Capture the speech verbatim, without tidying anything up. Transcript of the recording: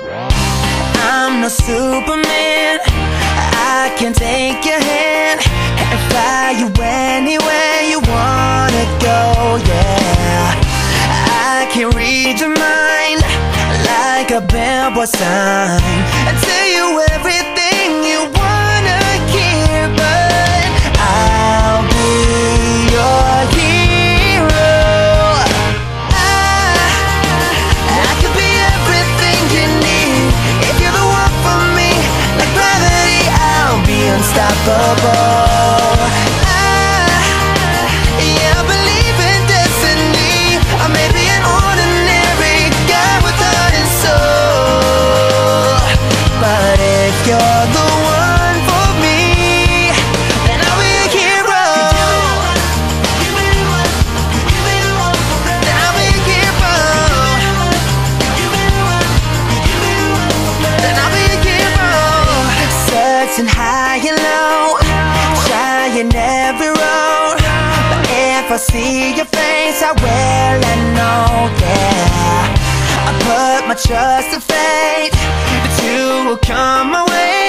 I'm no Superman, I can take your hand and fly you anywhere you wanna go, yeah. I can read your mind like a billboard sign and tell you everything you wanna hear, but I'll be your hero. I, I could be everything you need if you're the one for me. Like gravity, I'll be unstoppable. You're the one for me, then I'll be a hero. Then I'll be a hero. Then I'll be a hero. Searching high and low, trying every road, but if I see your face, I will, I know, yeah. I put my trust and faith that you will come my way.